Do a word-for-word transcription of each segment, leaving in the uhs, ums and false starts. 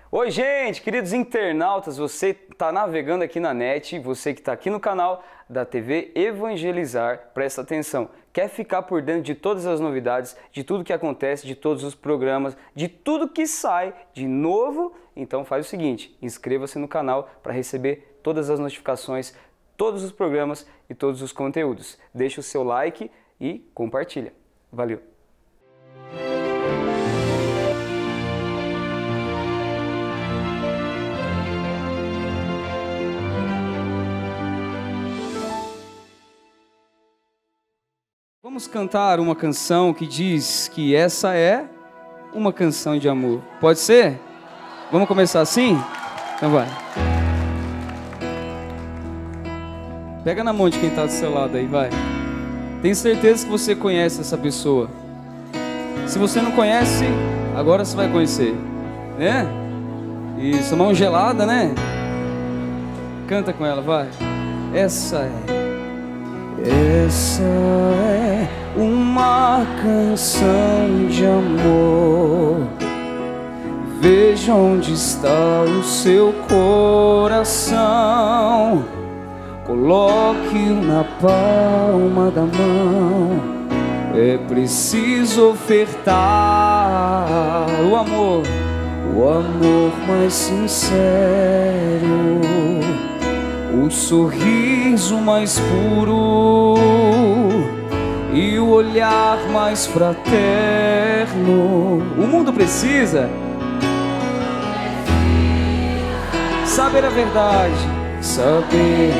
Oi, gente, queridos internautas, você está navegando aqui na net, você que está aqui no canal da T V Evangelizar, presta atenção, quer ficar por dentro de todas as novidades, de tudo que acontece, de todos os programas, de tudo que sai de novo? Então faz o seguinte, inscreva-se no canal para receber todas as notificações, todos os programas e todos os conteúdos. Deixa o seu like e compartilha. Valeu! Vamos cantar uma canção que diz que essa é uma canção de amor. Pode ser? Vamos começar assim? Então vai. Pega na mão de quem está do seu lado aí, vai. Tenho certeza que você conhece essa pessoa. Se você não conhece, agora você vai conhecer, né? Isso, mão gelada, né? Canta com ela, vai. Essa é Essa é uma canção de amor. Veja onde está o seu coração. Coloque-o na palma da mão. É preciso ofertar o amor, o amor mais sincero, o sorriso mais puro e o olhar mais fraterno. O mundo precisa saber a verdade, saber.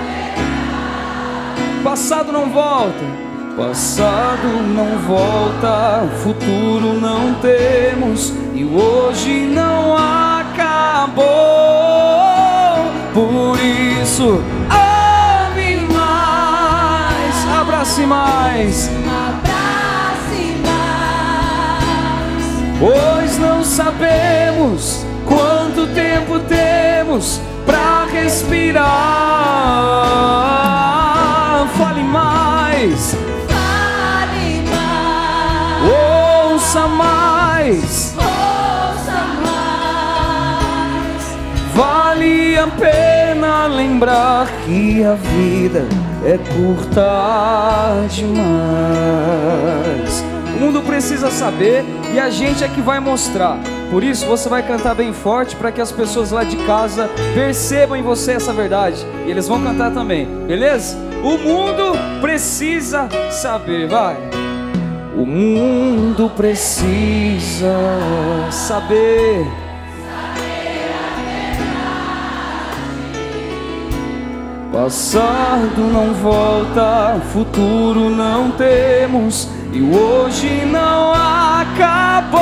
Passado não volta, passado não volta, futuro não temos e o hoje não acabou. Por isso, ame mais, abrace mais, abrace mais, pois não sabemos quanto tempo temos pra respirar. Fale mais, fale mais, ouça mais, ouça mais. vale a pena lembrar que a vida é curta demais. O mundo precisa saber e a gente é que vai mostrar. Por isso você vai cantar bem forte para que as pessoas lá de casa percebam em você essa verdade. E eles vão cantar também, beleza? O mundo precisa saber, vai. O mundo precisa saber. Passado não volta, futuro não temos e o hoje não acabou.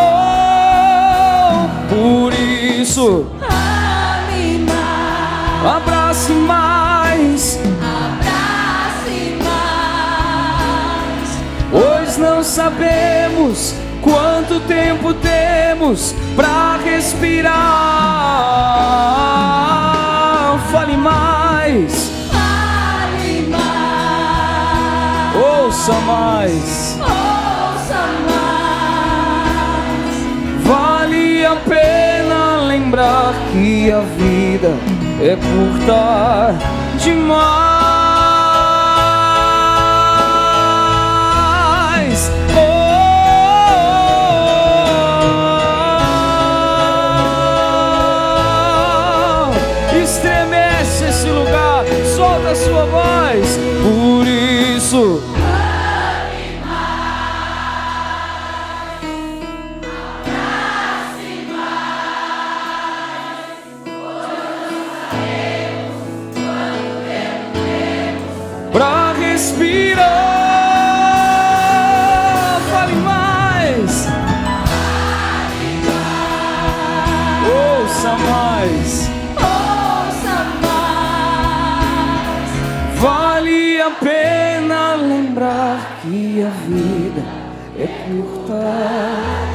Por isso, Ame mais, abrace mais, abrace mais, pois não sabemos quanto tempo temos pra respirar. Fale mais, fale mais, ouça mais, ouça mais. vale a pena lembrar que a vida é curta demais. Oh, estremece esse lugar, solta a sua voz. Por isso, pra respirar, fale mais, ouça mais, Ouça mais, vale a pena lembrar que a vida é curta